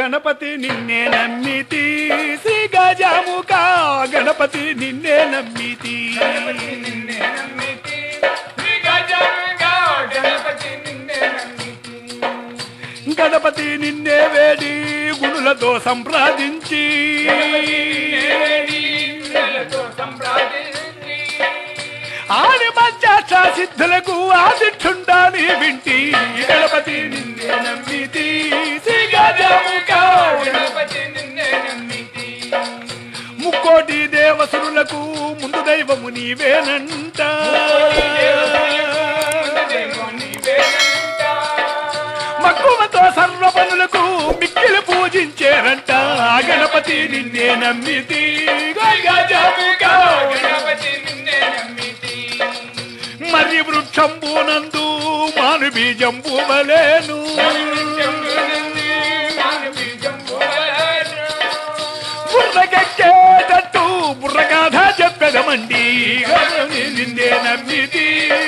గణపతి నిన్నే నమ్మితి శ్రీ గజముఖ గణపతి నిన్నే నమ్మితి గణపతి నిన్నే వేడి గుణులతో సంప్రాదించి ఆడి మధ్యాక్ష సిద్ధులకు ఆదిక్షుండాని వింటి గణపతి నిన్నే నమ్మితి శ్రీ గజముఖ ముక్కోటి దేవసురులకు ముందు దైవము నీవేనంట మక్కువతో సర్వ పనులకు మిక్కిలి పూజించేరంట గణపతి నిన్నే నమ్మితి గజముఖ మరి వృక్షంబునందు మాను బీజంబు వలెను బుర్రకెక్కేటట్టు బుర్రగాథ చెప్పెదమండి నిన్నే నమ్మితి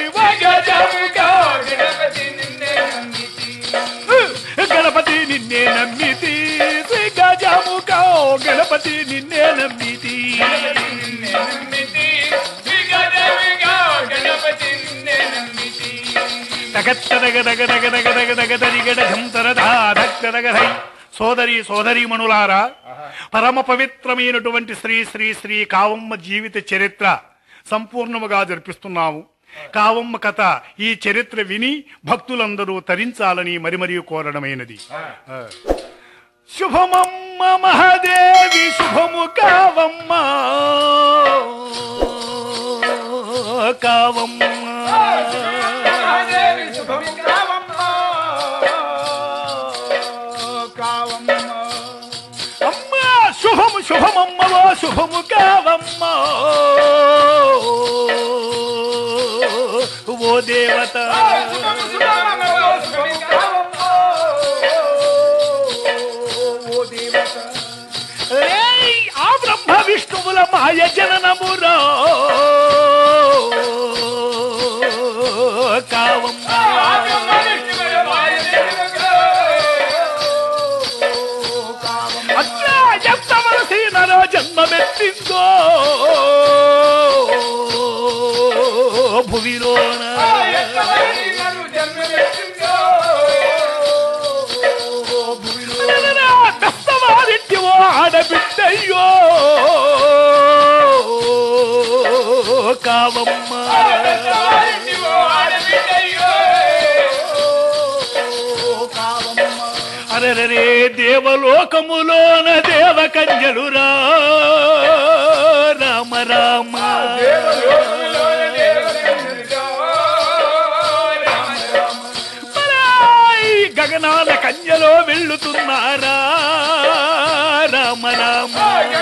గణపతి నిన్నే నమ్మితి శ్రీ గజముఖ గణపతి నిన్నే నమ్మితి సోదరి సోదరీమణులారా, పరమ పవిత్రమైనటువంటి శ్రీ శ్రీ శ్రీ కావమ్మ జీవిత చరిత్ర సంపూర్ణముగా జరిపిస్తున్నాము. కావమ్మ కథ ఈ చరిత్ర విని భక్తులందరూ తరించాలని మరీ కోరడమైనది. శుభమమ్మ మహాదేవి శుభము కావమ్మ కావమ్మ అమ్మ శుభము శుభమమ్మవో శుభము కావమ్మ ఓ దేవత ఆ బ్రహ్మ విష్ణువుల మాయ జననమురా కావమ్మ అట్లా ఎంతవలసి నరో జన్మమెత్తిందో భువిలోన కష్టవారింటివో ఆడబిడ్డయ్యో కావమ్మ అరెరే దేవలోకములోన దేవకన్యలురా రామ రామ గగనాల కన్యలో వెళ్ళుతున్నారా రామ రామ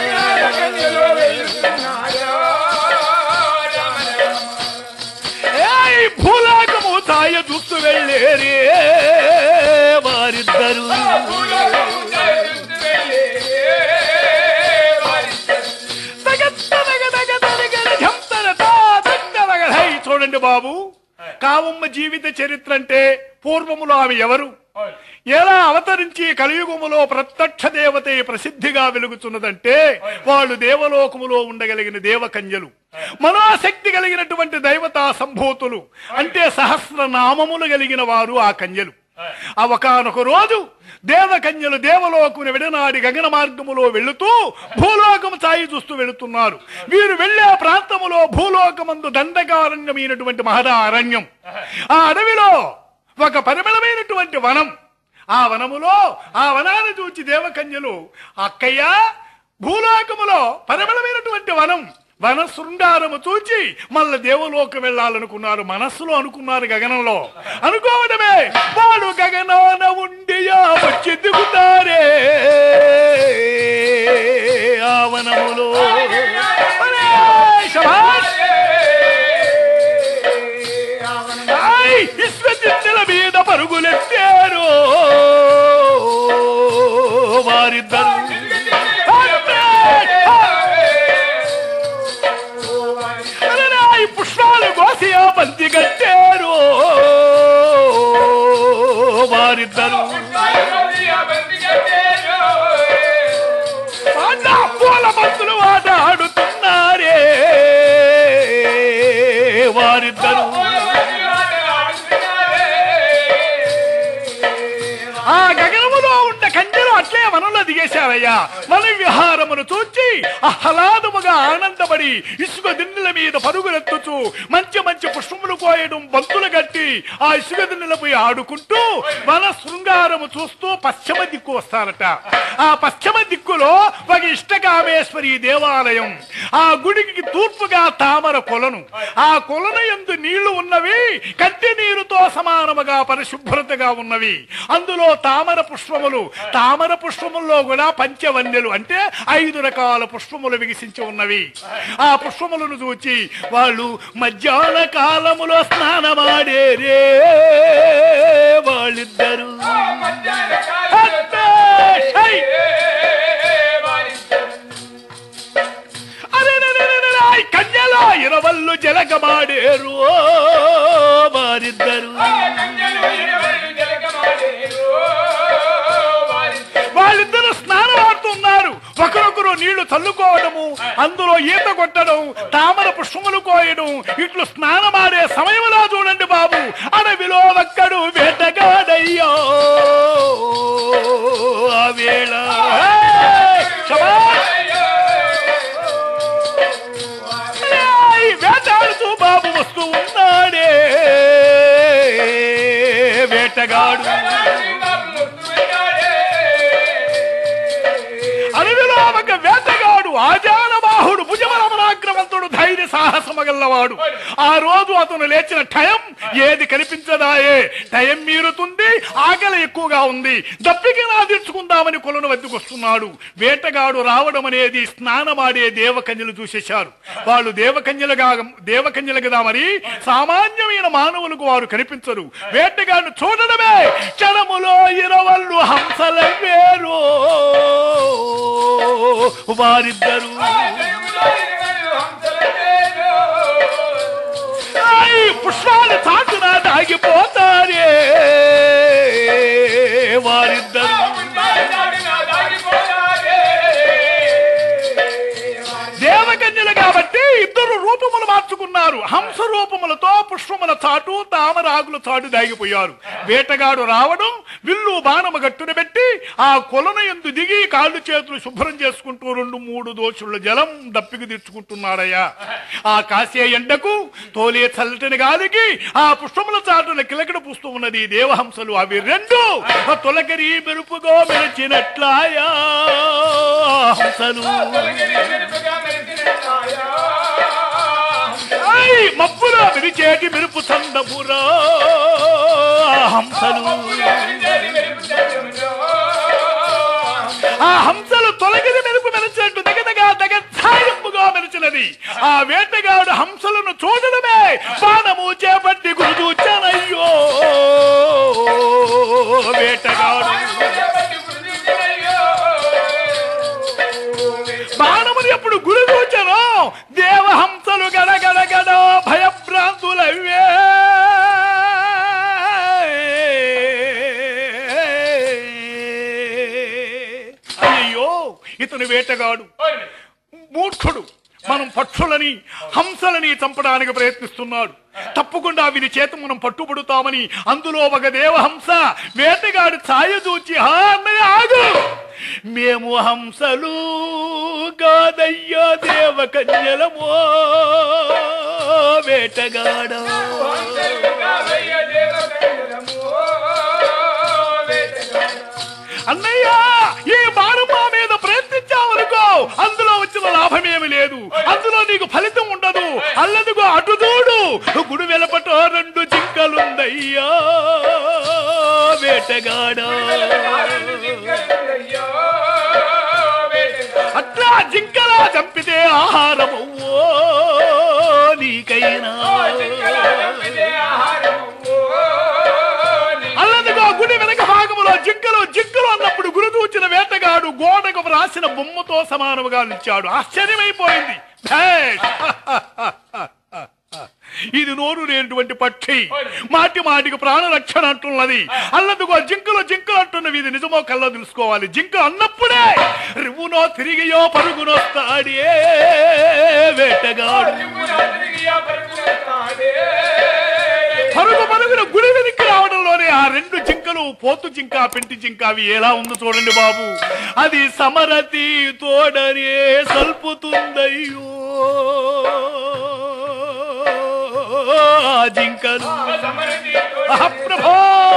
భూలోకము తాయ చూస్తూ వెళ్ళేరే వారిద్దరు చూడండి బాబు, కావమ్మ జీవిత చరిత్ర అంటే పూర్వములో ఆమె ఎవరు, ఎలా అవతరించి కలియుగములో ప్రత్యక్ష దేవత ప్రసిద్ధిగా వెలుగుతున్నదంటే వాళ్ళు దేవలోకములో ఉండగలిగిన దేవకన్యలు, మనోశక్తి కలిగినటువంటి దైవతా సంభూతులు, అంటే సహస్రనామములు కలిగిన వారు ఆ కన్యలు. ఒకనొక రోజు దేవకన్యలు దేవలోకమును విడనాడి గగన మార్గములో వెళుతూ భూలోకము ఛాయి చూస్తూ వెళుతున్నారు. వీరు వెళ్లే ప్రాంతములో భూలోకమందు దండకారణ్యమైనటువంటి మహదా అరణ్యం. ఆ అడవిలో ఒక పరిమళమైనటువంటి వనం. ఆ వనములో ఆ వనాన్ని చూచి దేవకన్యలు, అక్కయ్య భూలోకములో పరిమళమైనటువంటి వనం, వన శృంగారము చూచి మళ్ళీ దేవలోకం వెళ్ళాలనుకున్నారు. మనస్సులో అనుకున్నారు, గగనంలో అనుకోవడమే. వాడు గగనాన ఉండియా వచ్చి దిగుతారే ఆ వనములో. విశ్వజిత్తుల మీద పరుగులెత్తారు వారిద్దరు. పుష్పాలు కోసి ఆ బంతి కట్టారు వారిద్దరు. ఆ గగనములో ఉన్న కంచెలు అట్లే వనంలో దిగేశారయ్యా. వన విహారమును చూచి ఆహ్లాదముగా ఆనందపడి ఇసుక దిన్నెల మీద పరుగులెత్తుచు మంచి మంచి పుష్పములు కోయడం బంతులు కట్టి ఆ ఇసుక దిన్నెలపై ఆడుకుంటూ వన శృంగారము చూస్తూ పశ్చిమ దిక్కు వస్తారట. ఆ పశ్చిమ దిక్కులో ఒక ఇష్టకామేశ్వరి దేవాలయం. ఆ గుడికి తూర్పుగా తామర కొలను. ఆ కొలను యందు నీళ్లు ఉన్నవి కంటి నీరుతో సమానముగా పరిశుభ్రతగా ఉన్నవి. అందులో తామర పుష్పములు. తామర పుష్పముల్లో కూడా పంచవన్యలు అంటే 5 రకాల పుష్పములు వికసించి ఉన్నవి. ఆ పుష్పములను చూచి వాళ్ళు మధ్యాహ్న కాలములో స్నానమాడేరే వాళ్ళిద్దరు. కన్యలో ఇరవళ్ళు జలగమాడేరు వారిద్దరు. వాళ్ళిద్దరు స్నానం ఆడుతున్నారు. ఒకరొకరు నీళ్లు చల్లుకోవడము, అందులో ఈత కొట్టడం, తామర పుష్పములు కోయడం, ఇట్లు స్నానమాడే సమయంలో చూడండి బాబు, అడవిలో ఒక్కడు వేటగాడయ్యో ఆ వేళ వేటాడుతూ బాబు వస్తూ ఉన్నాడే వేటగాడు. అడవిలో ఒక వేటగాడు ఆజానబాహుడు భుజబలమరాగ్రవంతుడు ధైర్య సాహసమగల్లవాడు. ఆ రోజు అతను లేచిన టైం ఏది కనిపించదాయే. టైం మీరుతుంది, ఆకలి ఎక్కువగా ఉంది, దప్పికి నాదిర్చుకుందామని కొలను వద్దకొస్తున్నాడు. వేటగాడు రావడం అనేది స్నానమాడే దేవకన్యలు చూసేశారు. వాళ్ళు దేవకన్యలు కదా, మరి సామాన్యమైన మానవులకు వారు కనిపించరు. వేటగాడిని చూడడమే క్షణములో ఇరవళ్ళు హంసల వేరు వారిద్దరు. పుష్పాలు చాటున దాగిపోతారే వారిద్దరు. దేవకన్యలు కాబట్టి ఇద్దరు రూపములు మార్చుకున్నారు. హంస రూపములతో పుష్పముల చాటు తామర ఆకుల చాటు దాగిపోయారు. వేటగాడు రావడం విల్లు బాణము గట్టున పెట్టి ఆ కొలను యందు దిగి కాళ్ళు చేతులు శుభ్రం చేసుకుంటూ 2-3 దోషుల జలం దప్పికి తెచ్చుకుంటున్నాడయ్యా. ఆ కాసే ఎండకు తోలే చల్లటని గాలికి ఆ పుష్పముల చాటున కిలకడ పూస్తూ ఉన్నది దేవహంసలు. అవి రెండు తొలకరి మెరుపుగా మెరిచినట్లాయా హంసలు. మబ్బులో విరిచేటి మెరుపు సందమురా హంసలు. ఆ హంసలు తొలగిన మెరుపు మెరిచినట్టు దగ్గరగా దగ్గరగా మెరిచినది. ఆ వేటగాడు హంసలను చూడడమే బాణము చేపట్టి గురుచూచనయ్యో వేటగాడు. బాణముని ఎప్పుడు గురి చూచను దేవహంసలు గడగడగడ భయభ్రాంతులవ్వే. అయ్యో ఇతను వేటగాడు మూర్ఖుడు. మనం పక్షులని హంసలని చంపడానికి ప్రయత్నిస్తున్నాడు. తప్పకుండా వీరి చేత మనం పట్టుబడుతామని అందులో ఒక దేవహంస వేటగాడు ఛాయ చూచి అన్నయ్య ఆగు, మేము హంసలు కాదయ్యా దేవకన్యలమో వేటగాడ. అన్నయ్య ఈ బాణం మా మీద ప్రయత్నించావనుకో అందులో వచ్చిన లాభమేమి లేదు, అందులో నీకు ఫలితం ఉండదు. అల్లదుగో అటు చూడు గుడి వెలపటో 2 జింకలుందయ్యా వేటగాడ. అట్లా జింకలా చంపితే ఆహారమవ్వో నీకైనా. అల్లదుగో గుడి వెనక భాగములో జింకలు జింకలు అన్నప్పుడు గురి చూచిన వేటగాడు గోడకు రాసిన బొమ్మతో సమానముగా నిలిచాడు. ఆశ్చర్యమైపోయింది. ఇది నోరు లేనటువంటి పక్షి మాటి మాటికి ప్రాణరక్షణ అంటున్నది. అల్లదుగో జింకలు జింకలు అంటున్నవి. ఇది నిజమో కల్లో తెలుసుకోవాలి. జింక అన్నప్పుడే రివ్వునో తిరిగియో పరుగునొస్తాడే వేటగాడు. పరుగు పరుగున గుడి వెనక్కి రావడంలోనే రెండు జింకలు పోతు జింక పెంటి జింక అవి ఎలా ఉందో చూడండి బాబు. అది సమరతి తోడనే సల్పుతుందయ్యో జింకలు. ప్రభో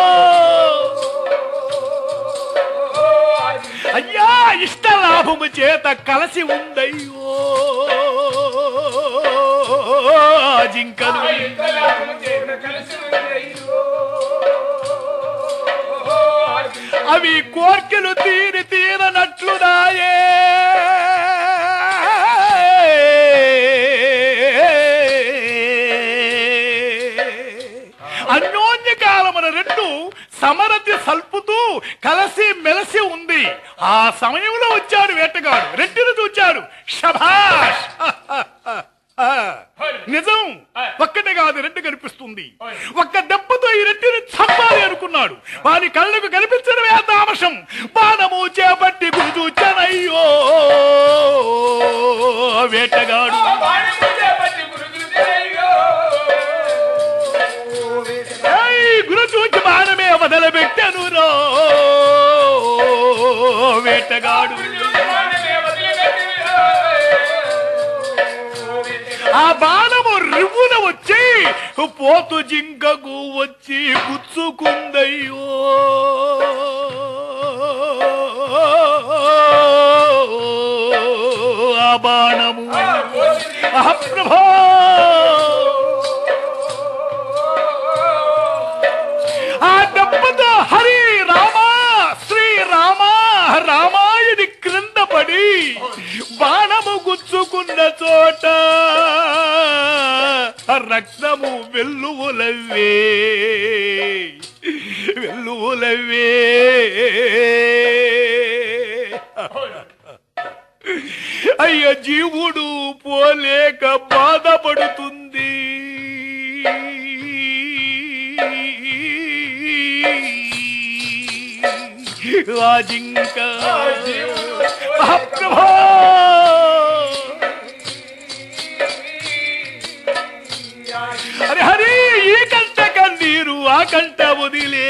అయ్యా ఇష్ట లాభము చేత కలసి ఉందయ్యో జింకలు. అవి కోర్కెలు తీరనట్లున్నాయే అన్యోన్య కాలమున రెండు సమరతి సల్పుతూ కలసి మెలసి ఉంది. ఆ సమయంలో వచ్చాడు వేటగాడు, రెడ్డిని చూచాడు. శభాష్ నిజం, ఒక్కటే కాదు రెండు కనిపిస్తుంది. ఒక్క దెబ్బతో ఈ రెడ్డిని చంపాలి అనుకున్నాడు. వారి కళ్ళకు కనిపించడమే తామసం. బాణము చేపట్టి గురి చూచానయ్యో వేటగాడు. గురు చూచి బాణమే వదలబెట్టను రో వేటగాడు. ఆ బాణము రివ్వున వచ్చి పోతు జింకకు వచ్చి గుచ్చుకుందయ్యో ఆ బాణము. ప్రభో ఆ దెబ్బతో హరి రామ శ్రీరామ రామాయణి క్రింద పడి బాణము గుచ్చుకున్న చోట రక్తము వెల్లువలవే వెల్లువలవే. అయ్య జీవుడు పోలేక బాధపడుతుంది. ఆ జింక ప్రభో హరి హరి ఈ కంట కన్నీరు ఆ కంట వదిలే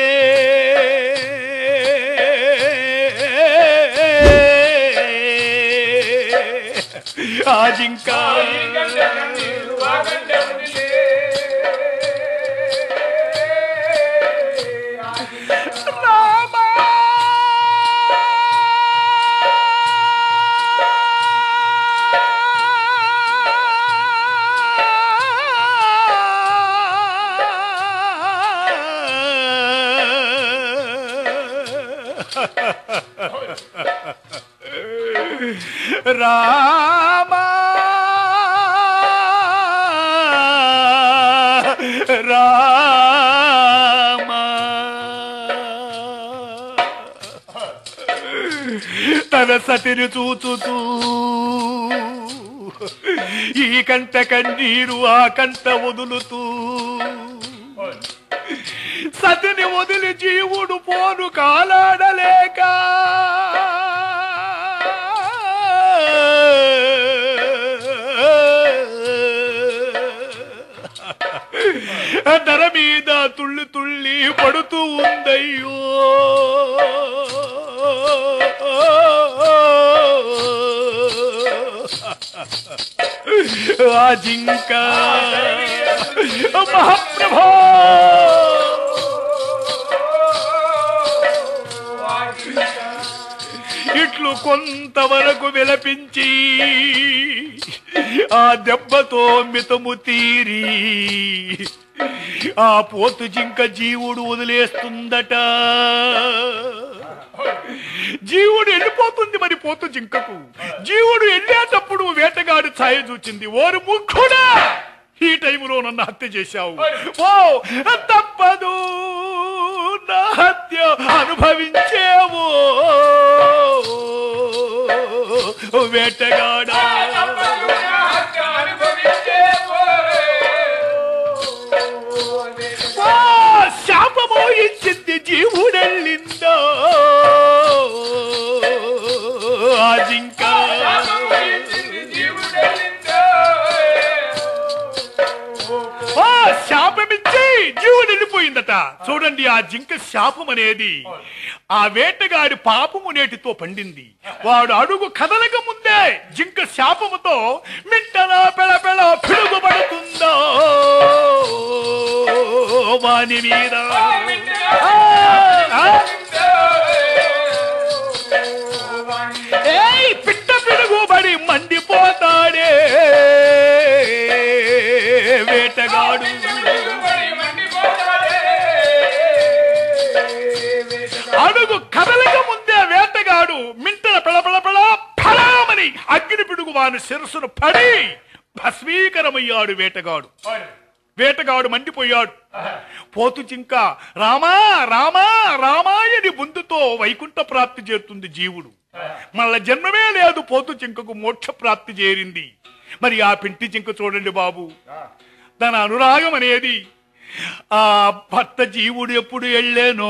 ఆ జింక రామ రామ తన సతిని చూచుతూ ఈ కంట కన్నీరు ఆ కంట వదులుతూ సతిని వదిలి జీవుడు పోను కాలాడలేక ధర మీద తుళ్ళి తుళ్ళి పడుతూ ఉందయ్యో ఆ జింక. మహాప్రభో ఇట్లు కొంతవరకు విలపించి ఆ దెబ్బతో మితము తీరి ఆ పోతు జింక జీవుడు వదిలేస్తుందట. జీవుడు వెళ్ళిపోతుంది మరి పోతు జింకకు. జీవుడు వెళ్ళేటప్పుడు వేటగాడు ఛాయ చూచింది. ఓరు ముఖుడా, ఈ టైములో నన్ను హత్య చేశావు. ఓ తప్పదు, నా హత్య అనుభవించేవో వేటగాడా. శాపమో ఇచ్చింది జీవుడెళ్ళిందో ఆ జింక. శాపమిచ్చి జీవుడు వెళ్ళిపోయింది. ఏమైందట చూడండి. ఆ జింక శాపం అనేది ఆ వేటగాడి పాపము నేటితో పండింది. వాడు అడుగు కదలక ముందే జింక శాపముతో మింటనా పెళపెళ పిడుగుపడుతుందో వాని మీద. పిట్ట పిడుగుబడి మండిపోతాడే వేటగాడు. అడుగు కదలక ముందే వేటగాడు మింటన పెళపెళపెళ ఫలామని అగ్ని పిడుగు వాని శిరస్సును పడి భస్మీకరమయ్యాడు వేటగాడు. వేటగాడు మండిపోయాడు. పోతు జింక రామా రామా రామాయని బొందుతో వైకుంఠ ప్రాప్తి చేరుతుంది జీవుడు. మళ్ళా జన్మమే లేదు. పోతు జింకకు మోక్ష ప్రాప్తి చేరింది. మరి ఆ పింటి జింక చూడండి బాబు, తన అనురాగం అనేది ఆ భర్త జీవుడు ఎప్పుడు వెళ్ళేనో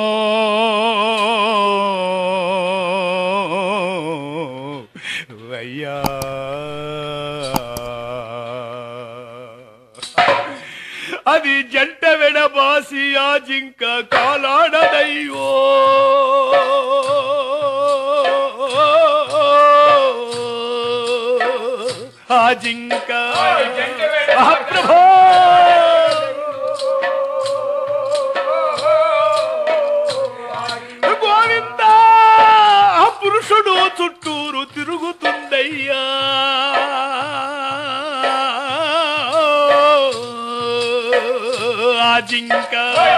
అయ్యా అది జంట వెడబాసి ఆ జింక కాలాడదయ్యో. ఆ జింక ప్రభో గోవింద పురుషుడు చుట్టూరు తిరుగుతుందయ్యా. ఆ జింక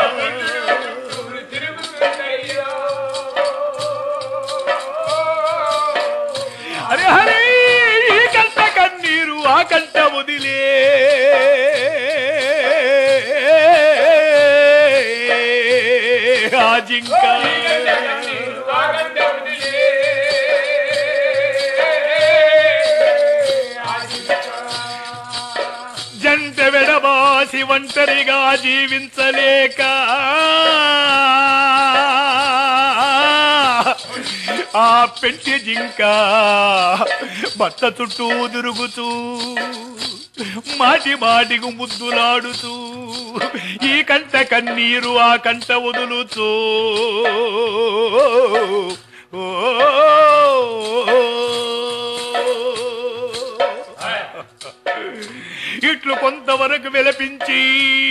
హరి హరి ఈ కంట కన్నీరు ఆ కంట వదిలే ఆ జింక జంట వెడబాసి ఒంటరిగా జీవించలేక ఆ పెంటి జింక భర్త చుట్టూ తిరుగుతూ మాటి మాటికి ముద్దులాడుతూ ఈ కంట కన్నీరు ఆ కంట వదులుతూ ఇట్లు కొంతవరకు విలపించి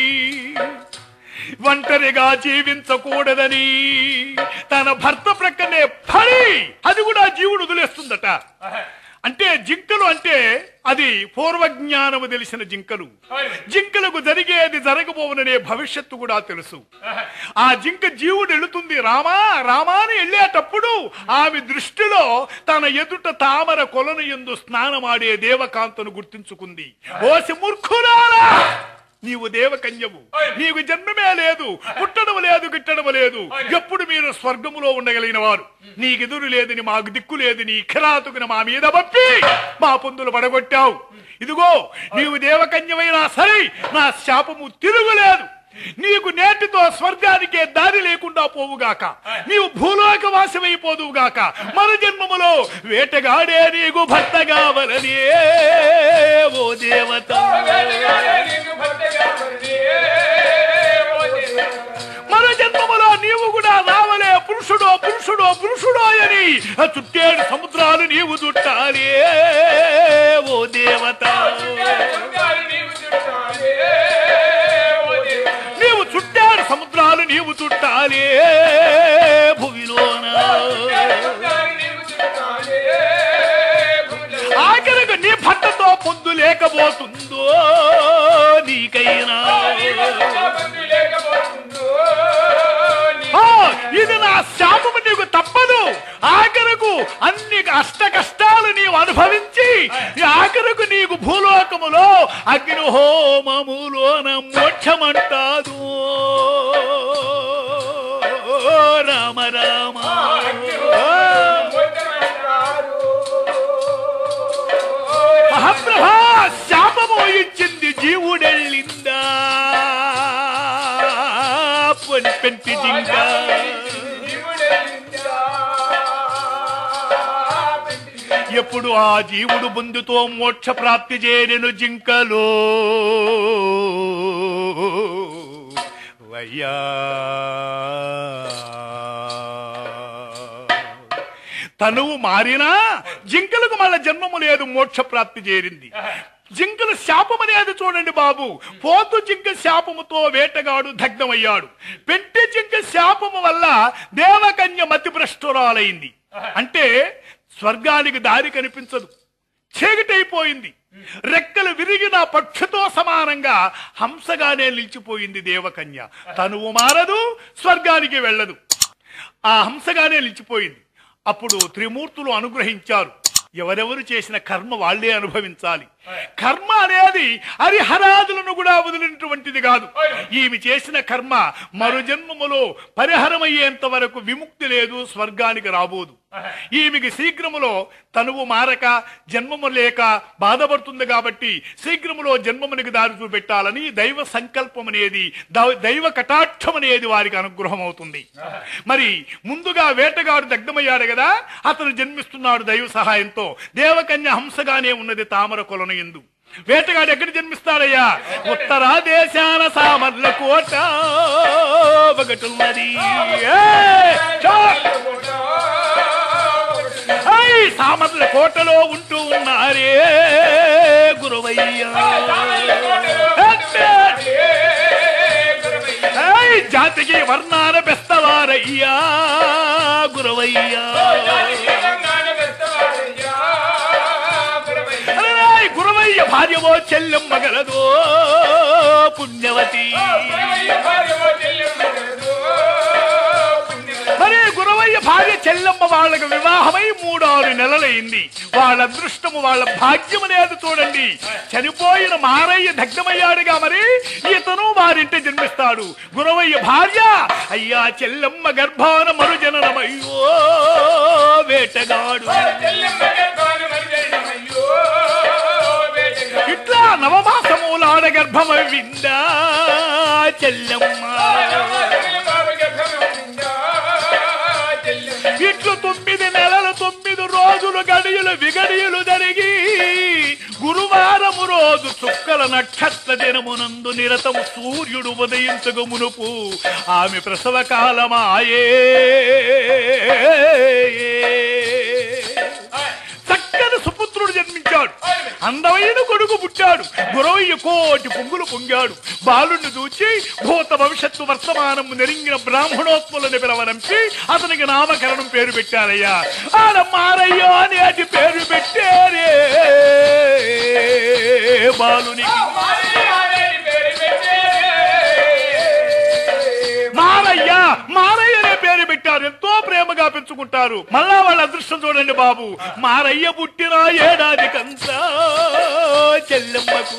ఒంటరిగా జీవించకూడదని తన భర్త ప్రక్కనే పడి అది కూడా జీవుడు వదిలేస్తుందట. అంటే జింకలు అంటే అది పూర్వజ్ఞానము తెలిసిన జింకలు. జింకలకు జరిగేది జరగబోననే భవిష్యత్తు కూడా తెలుసు. ఆ జింక జీవుడు వెళుతుంది రామా రామాని వెళ్ళేటప్పుడు ఆమె దృష్టిలో తన ఎదుట తామర కొలను యందు స్నానమాడే దేవకాంతను గుర్తించుకుంది. ఓసి మూర్ఖురాలా, నీవు దేవకన్యవు, నీకు జన్మమే లేదు, పుట్టడం లేదు, గిట్టడం లేదు. ఎప్పుడు మీరు స్వర్గములో ఉండగలిగిన వారు, నీకెదురు లేదని మాకు దిక్కు లేదని కిరాతుకుని మా మీద పంపి మా పొందులు పడగొట్టావు. ఇదిగో నీవు దేవకన్యమైనా సరే నా శాపము తిరుగులేదు. నీకు నేటితో స్వర్గానికే దారి లేకుండా పోవుగాక, నీవు భూలోక వాసమైపోదువుగాక. మన జన్మములో వేటగాడే నీకు భర్త కావలని ఓ దేవత. మన జన్మములో నీవు కూడా రావలే పురుషుడో పురుషుడో పురుషుడో అని చుట్టేడు సముద్రాలు నీవు చుట్టాలి ఓ దేవత. నీవు చుట్టాడు సముద్రాలు నీవు చుట్టాలి భూమిలోన. ఆఖరికి నీ భర్తతో పొందు లేకపోతుందో నీకైనా. ఇది నా శాపము, నీకు తప్పదు. ఆఖరకు అన్ని అష్ట కష్టాలు నీవు అనుభవించి ఆఖరకు నీకు భూలోకములో అగ్నిహోమములోన మోక్షమంటాదు. రామ రామ మహాప్రభా, శాపము ఇచ్చింది జీవుడెళ్ళిందా పెంటి జింక. ఎప్పుడు ఆ జీవుడు బొందుతో మోక్ష ప్రాప్తి చేరెను జింకలో అయ్యా తనువు మారినా జింకలకు మళ్ళా జన్మము లేదు, మోక్ష ప్రాప్తి చేరింది. జింకల శాపం అనేది చూడండి బాబు. పోతు జింక శాపముతో వేటగాడు దగ్ధమయ్యాడు. పెంటి జింక శాపము వల్ల దేవకన్య మతిభ్రష్టురాలైంది. అంటే స్వర్గానికి దారి కనిపించదు, చీకటైపోయింది. రెక్కలు విరిగిన పక్షితో సమానంగా హంసగానే నిలిచిపోయింది దేవకన్య. తనువు మారదు, స్వర్గానికి వెళ్ళదు, ఆ హంసగానే నిలిచిపోయింది. అప్పుడు త్రిమూర్తులు అనుగ్రహించారు, ఎవరెవరు చేసిన కర్మ వాళ్లే అనుభవించాలి. కర్మ అనేది హరిహరాదులను కూడా వదిలినటువంటిది కాదు. ఈమె చేసిన కర్మ మరు జన్మములో పరిహరమయ్యేంత వరకు విముక్తి లేదు, స్వర్గానికి రాబోదు. ఈమెకి శీఘ్రములో తనువు మారక జన్మము లేక బాధపడుతుంది కాబట్టి శీఘ్రములో జన్మమునికి దారి చూపెట్టాలని దైవ సంకల్పం అనేది, దైవ కటాక్షం అనేది వారికి అనుగ్రహం అవుతుంది. మరి ముందుగా వేటగాడు దగ్ధమయ్యాడు కదా, అతను జన్మిస్తున్నాడు దైవ సహాయంతో. దేవకన్య హంసగానే ఉన్నది తామర కొలను ఎందు. వేటగాడు ఎక్కడ జన్మిస్తాడయ్యా? ఉత్తరా దేశాన సామర్ల కోట ఒకటున్నది. సామర్ల కోటలో ఉంటూ ఉన్నారే గురవయ్యా. జాతికి వర్ణాన బెస్తవారయ్యా గురవయ్యా. గురవయ్య భార్యవో చెల్లెమ్మ గలదో పుణ్యవతి. మరి గురవయ్య భార్య చెల్లెమ్మ వాళ్ళకు వివాహమై 3-6 నెలలైంది. వాళ్ళ అదృష్టము, వాళ్ళ భాగ్యం అనేది చూడండి. చనిపోయిన మారయ్య దగ్ధమయ్యాడుగా, మరి ఇతను వారింటి జన్మిస్తాడు. గురవయ్య భార్య అయ్యా చెల్లెమ్మ గర్భాన మరుజననమయ్యో వేటగాడు. ఇట్లా నవమాసమూలాడ గర్భమవిందా చెల్లెమ్మ. ఇట్లు 9 నెలలు 9 రోజులు గడియలు విగడియలు జరిగి గురువారము రోజు చుక్కల నక్షత్ర దినమునందు నిరతము సూర్యుడు ఉదయించక మునుపు ఆమె ప్రసవ కాలమాయే. చక్కని సుపుత్రుడు జన్మించాడు, అందమైన కొడుకు పుట్టాడు. గురవయ్య కోటి పొంగులు పొంగాడు. బాలుణ్ణి చూచి భూత భవిష్యత్తు వర్తమానము నెరింగిన బ్రాహ్మణోత్ములని పిలవనంపి అతనికి నామకరణం పేరు పెట్టారయ్యా. ఆడ మారయ్యో అనేటి పేరు పెట్టారే బాలునికి. మారయ్య మారయ్య అనే పేరు పెట్టారు. ఎంతో ప్రేమగా పెంచుకుంటారు. మళ్ళా వాళ్ళ అదృష్టం చూడండి బాబు. మారయ్య పుట్టిన ఏడాది కంతా చెల్లెమ్మకు,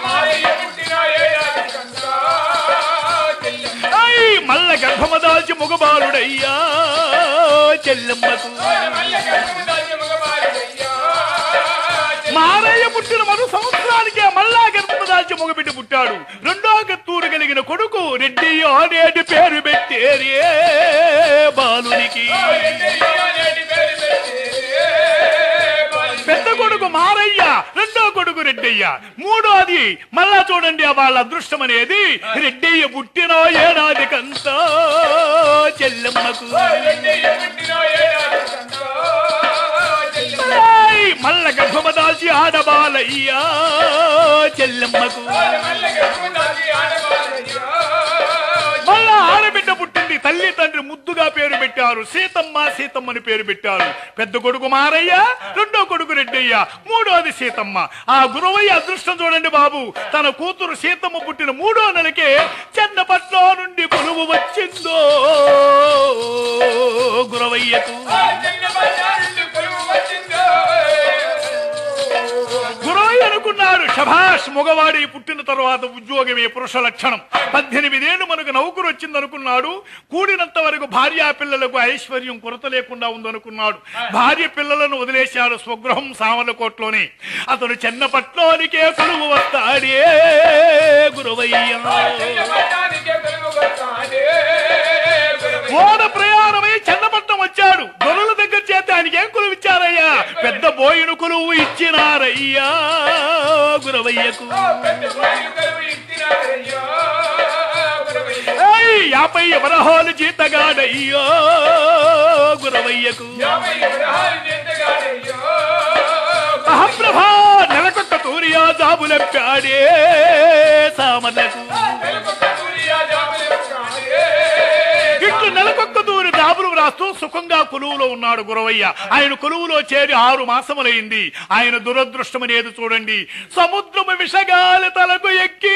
మల్ల గర్భమ దాల్చి మగబాలుడయ్యా చెల్లెమ్మకు. మారయ్య పుట్టిన మరో సంవత్సరానికే మళ్ళా గర్భమ దాల్చి మగబిడ్డ పుట్టాడు. 2వ కత్తూరు కలిగిన కొడుకు రెడ్డి అనేటి పేరు పెట్టేరే బాలునికి. పెద్ద కొడుకు మారయ్య, 2వ కొడుకు రెడ్డయ్య, 3వది మళ్ళా చూడండి వాళ్ళ అదృష్టం అనేది. రెడ్డయ్య పుట్టిన ఏడాది కంతా చెల్లెమ్మకు, మల్ల గర్భమ దాల్చి ఆడబాలయ్యా చెల్లెమ్మకు. మళ్ళా ఆడబిడ్డ పుట్టింది. తల్లి తండ్రి ముద్దుగా పేరు పెట్టారు. సీతమ్మ సీతమ్మని పేరు పెట్టారు. పెద్ద కొడుకు మారయ్య, 2వ కొడుకు రెడ్డయ్య, 3వది సీతమ్మ. ఆ గురవయ్య అదృష్టం చూడండి బాబు. తన కూతురు సీతమ్మ పుట్టిన 3వ నెలకే చెన్నపట్నం నుండి పులువు వచ్చిందో గురవయ్యకు. గురవయ్య అనుకున్నాడు, శభాష్, మగవాడి పుట్టిన తర్వాత ఉద్యోగమే పురుష లక్షణం. 18 ఏళ్ళు మనకు నౌకరు వచ్చింది అనుకున్నాడు. కూడినంత వరకు భార్యా పిల్లలకు ఐశ్వర్యం కొరత లేకుండా ఉందనుకున్నాడు. భార్య పిల్లలను వదిలేశాడు స్వగృహం సామలకోట్లోనే. అతను చెన్నపట్నానికే కొలువు వస్తాడే గురవయ్య. ఓడ ప్రయాణమై చెన్నపట్నం వచ్చాడు. దొరల దగ్గర చేత ఆయనకి ఏం కొలువు ఇచ్చారయ్యా? పెద్ద బోయిను కొలువు ఇచ్చినారయ్యా గురవయ్యకు. 50 వరహాలు జీతగాడయ్యో గురవయ్యకు మహాప్రభా నెలకొక్క తూరియా జాబులంపాడే సామర్లకు ఇట్లు నెలకొక్క తూరి జాబులు రాస్తూ సుఖంగా కొలువులో ఉన్నాడు గురవయ్య. ఆయన కొలువులో చేరి 6 మాసములైంది. ఆయన దురదృష్టమనేది చూడండి. సముద్రము విషగాలి తలకు ఎక్కి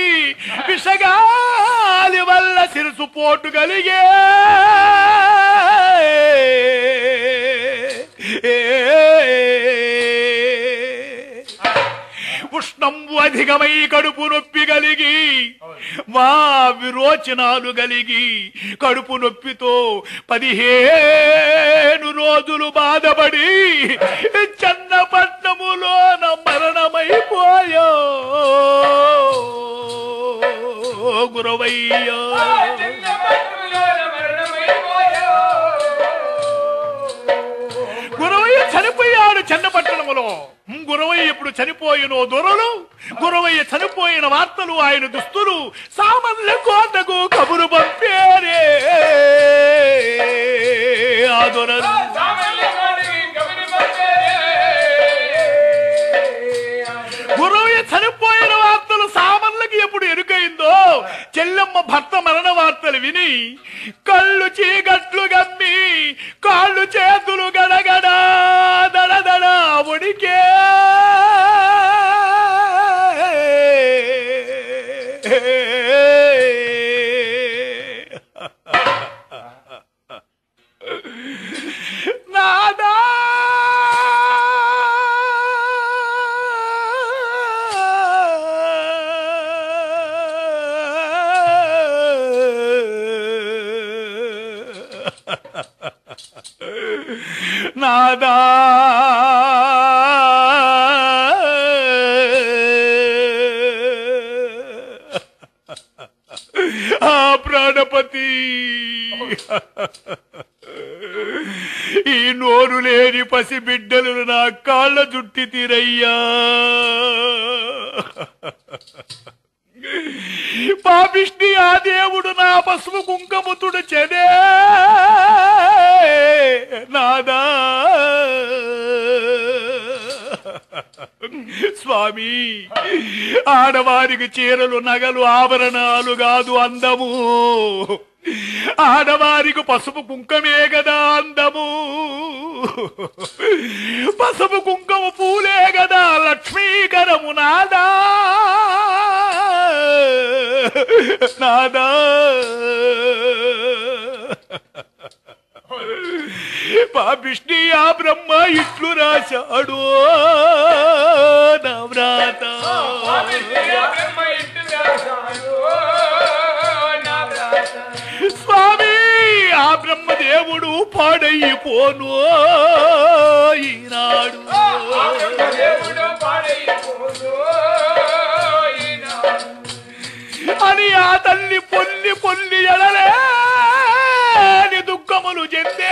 విషగాలి వల్ల సిరుసు పోటు కలిగే ఉష్ణంబు అధికమై కడుపు నొప్పి కలిగి మా విరోచనాలు కలిగి కడుపు నొప్పితో 15 రోజులు బాధపడి చన్నపట్నములోన మరణమైపోయో గురవయ్య. గురవయ్య చనిపోయాడు చన్నపట్టణములో. గురవయ్య ఎప్పుడు చనిపోయినో దొరలు, గురవయ్య చనిపోయిన వార్తలు, ఆయన దుస్తులు సామర్ల కోటకు కబురు పంపారే ఆ దొరలు. గురవయ్య చనిపోయిన వార్తలు సామర్లకి ఎప్పుడు ఎరుకైందో, చెల్లెమ్మ భర్త మరణ వార్తలు విని కళ్ళు చీకట్లు గమ్మి కాళ్ళు చేతులు గడగడా దడదడ ఉడికే నాదా నాదా ఆ ప్రాణపతి ఈ నోరు లేని పసిబిడ్డలు నా కాళ్ళ జుట్టి తీరయ్యా. పాపిష్టి ఆ దేవుడు నా పసుపు కుంకముతుడు చెదే నాదా. స్వామి, ఆడవారికి చీరలు నగలు ఆభరణాలు కాదు అందము, ఆడవారికి పసుపు కుంకమే కదా అందము, పసుపు కుంకమ పూలే కదా లక్ష్మీకరము నాదా నాదా. పాపిష్టి ఆ బ్రహ్మ ఇట్లు రాశాడు నా వ్రాత. స్వామి, ఆ బ్రహ్మదేవుడు పాడైపోను ఈనాడు అని ఆ తల్లి పొల్లి పొల్లి ఎడలేని దుఃఖములు చెందే.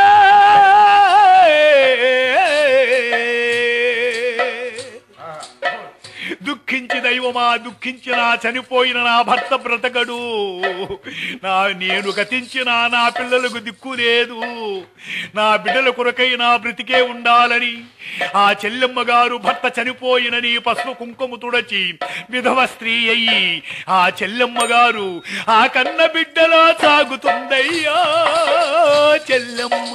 దుఃఖించి దైవమా, దుఃఖించిన చనిపోయిన నా భర్త బ్రతకడు, నేను గతించిన నా పిల్లలకు దిక్కు లేదు, నా బిడ్డల కొరకై నా బ్రతికే ఉండాలని ఆ చెల్లెమ్మ గారు భర్త చనిపోయినని పసుపు కుంకుమ తుడచి విధవ స్త్రీ అయ్యి ఆ చెల్లెమ్మ గారు ఆ కన్న బిడ్డలా సాగుతుందయ్యా చెల్లెమ్మ.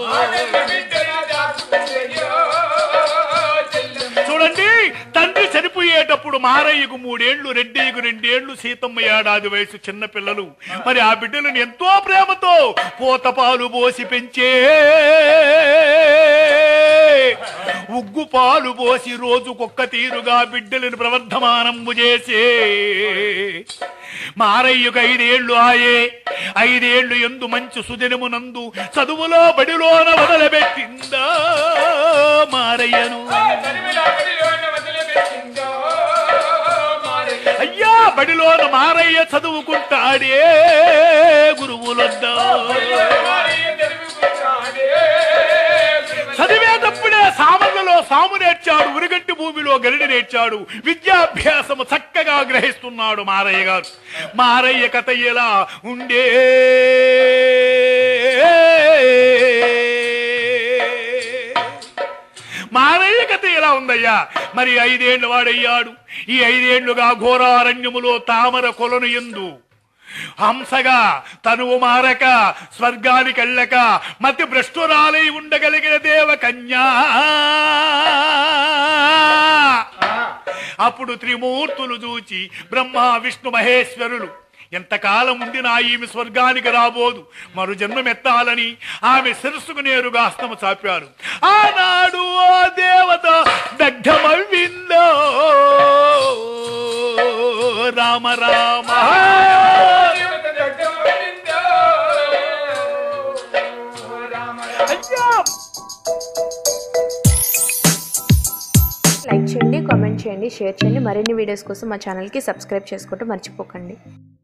చూడండి, తండ్రి చనిపోయేటప్పుడు మారయ్యకు 3 ఏళ్లు, రెడ్డికి 2 ఏళ్లు, సీతమ్మ 1 ఏడాది వయసు చిన్న పిల్లలు. మరి ఆ బిడ్డలను ఎంతో ప్రేమతో పోతపాలు పోసి పెంచే, ఉగ్గు పాలు పోసి రోజుకొక్క తీరుగా బిడ్డలను ప్రవర్ధమానంబు చేసే మారయ్యకు 5 ఏళ్లు ఆయే. 5 ఏళ్లు ఎందు మంచి సుదినమునందు చదువులో బడిలోన వదలబెట్టిందా మారయ్యను. అయ్యా, బడిలోన మారయ్య చదువుకుంటాడే గురువులొద్దా. చదివేటప్పుడే సామర్లలో సాము నేర్చాడు, ఉరిగంటి భూమిలో గరిడి నేర్చాడు, విద్యాభ్యాసము చక్కగా గ్రహిస్తున్నాడు మారయ్య గారు. మారయ్య కథ ఎలా ఉండే మారయ్య కథ ఎలా ఉందయ్యా? మరి 5 ఏళ్ల వాడయ్యాడు. ఈ 5 ఏళ్లుగా ఘోరారణ్యములో తామర కొలను యందు హంసగా తనువు మారక స్వర్గానికి వెళ్ళక మతి భ్రష్టురాలై ఉండగలిగిన దేవకన్యా. అప్పుడు త్రిమూర్తులు చూచి బ్రహ్మ విష్ణు మహేశ్వరులు ఎంతకాలం ఉండినా ఈమె స్వర్గానికి రాబోదు, మరు జన్మమెత్తాలని ఆమె శిరస్సుకు నేరుగా హస్తము చాపారు. ఆనాడు ఆ దేవత దగ్ధమవ్విందో రామ రామ. లైక్ చేయండి, కామెంట్ చేయండి, షేర్ చేయండి. మరిన్ని వీడియోస్ కోసం మా ఛానల్కి సబ్స్క్రైబ్ చేసుకోవడం మర్చిపోకండి.